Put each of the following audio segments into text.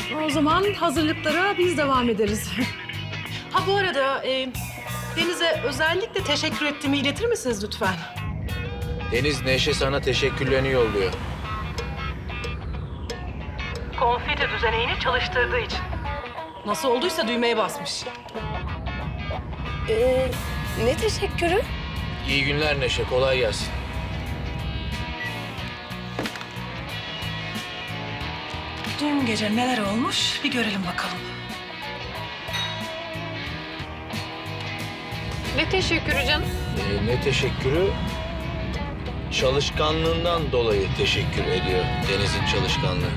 O zaman hazırlıklara biz devam ederiz. Ha bu arada Deniz'e özellikle teşekkür ettiğimi iletir misiniz lütfen? Deniz, Neşe sana teşekkürlerini yolluyor. Konfeti düzeneğini çalıştırdığı için. Nasıl olduysa düğmeye basmış. Ne teşekkürü? İyi günler Neşe, kolay gelsin. Dün gece neler olmuş bir görelim bakalım. Ne teşekkürü canım? Ne teşekkürü? Çalışkanlığından dolayı teşekkür ediyor. Deniz'in çalışkanlığı.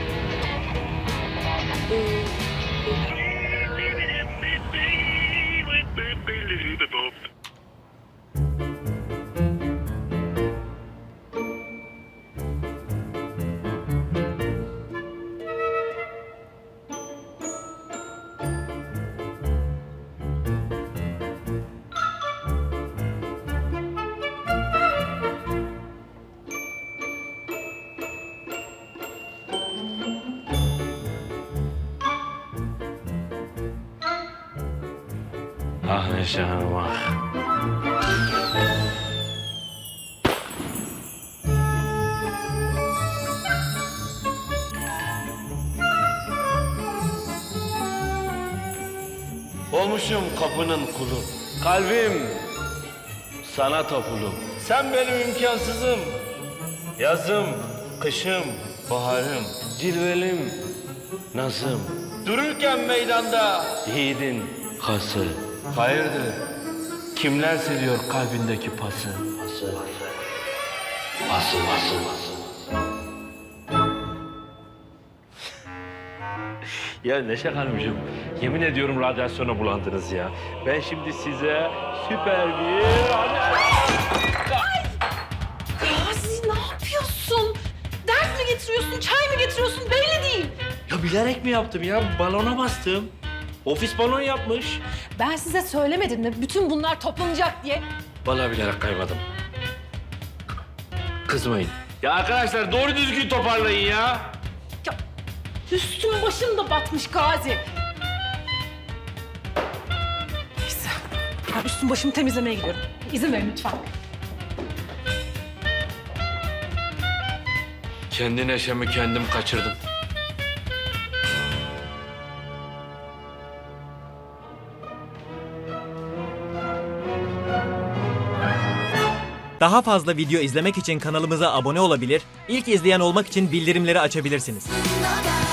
Ah Neşe Hanım ah. Olmuşum kapının kulu. Kalbim sana tapulu. Sen benim imkansızım. Yazım, kışım, baharım, cilvelim, nazım. Dururken meydanda yiğidin kası. Hayırdır? Kimler seviyor kalbindeki pası? Pası. Ya Neşe Hanımcığım, yemin ediyorum radyasyona bulandınız ya. Ben şimdi size süper bir... Gazi ne yapıyorsun? Dert mi getiriyorsun, çay mı getiriyorsun belli değil. Ya bilerek mi yaptım ya? Balona bastım. Ofis balon yapmış. Ben size söylemedim mi bütün bunlar toplanacak diye? Vallahi bilerek kaymadım. Kızmayın. Ya arkadaşlar doğru düzgün toparlayın ya. Ya üstüm başım da batmış Gazi. Neyse ben üstüm başımı temizlemeye gidiyorum. İzin verin lütfen. Kendi neşemi kendim kaçırdım. Daha fazla video izlemek için kanalımıza abone olabilir, ilk izleyen olmak için bildirimleri açabilirsiniz.